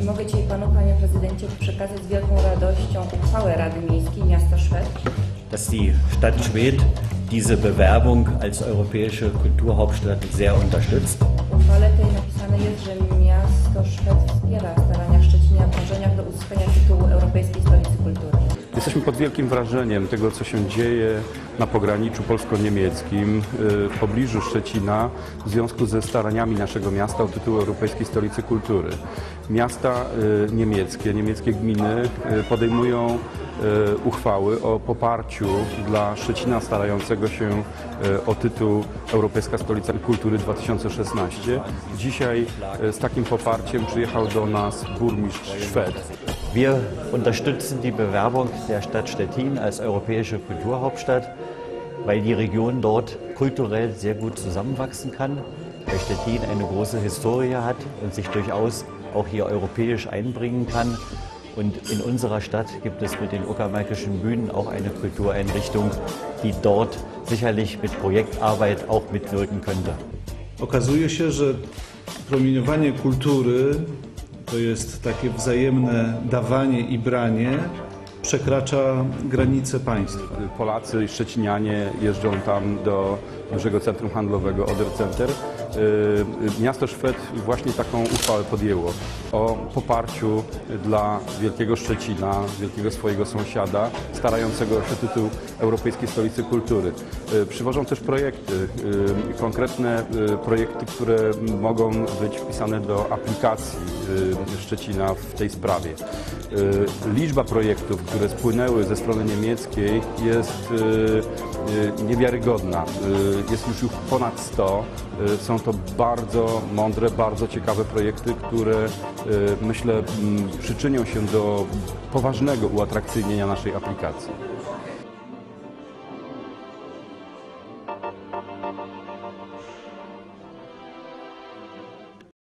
Mogę dzisiaj Panu, Panie Prezydencie, przekazać z wielką radością uchwałę Rady Miejskiej Miasta Szwed, dass die Stadt Schwedt diese Bewerbung als europäische Kulturhauptstadt sehr unterstützt. W uchwale tej napisane jest, że miasto Szwed wspiera starania Szczecina w dążeniach do uzyskania tytułu Europejskiej Stolicy Kultury. Jesteśmy pod wielkim wrażeniem tego, co się dzieje na pograniczu polsko-niemieckim w pobliżu Szczecina w związku ze staraniami naszego miasta o tytuł Europejskiej Stolicy Kultury. Miasta niemieckie gminy podejmują uchwały o poparciu dla Szczecina starającego się o tytuł Europejska Stolica Kultury 2016. Dzisiaj z takim poparciem przyjechał do nas burmistrz Szwed. Wir unterstützen die Bewerbung der Stadt Stettin als europäische Kulturhauptstadt, weil die Region dort kulturell sehr gut zusammenwachsen kann, weil Stettin eine große Historie hat und sich durchaus auch hier europäisch einbringen kann. Und in unserer Stadt gibt es mit den Uckermärkischen Bühnen auch eine Kultureinrichtung, die dort sicherlich mit Projektarbeit auch mitwirken könnte. Okazuje się, że promieniowanie kultury to jest takie wzajemne dawanie i branie, przekracza granice państwa. Polacy i Szczecinianie jeżdżą tam do dużego centrum handlowego Oder Center. Miasto Szwed właśnie taką uchwałę podjęło o poparciu dla wielkiego Szczecina, wielkiego swojego sąsiada, starającego się o tytuł Europejskiej Stolicy Kultury. Przywożą też projekty, konkretne projekty, które mogą być wpisane do aplikacji Szczecina w tej sprawie. Liczba projektów, które spłynęły ze strony niemieckiej, jest niewiarygodna. Jest już ponad 100. Są to bardzo mądre, bardzo ciekawe projekty, które myślę przyczynią się do poważnego uatrakcyjnienia naszej aplikacji.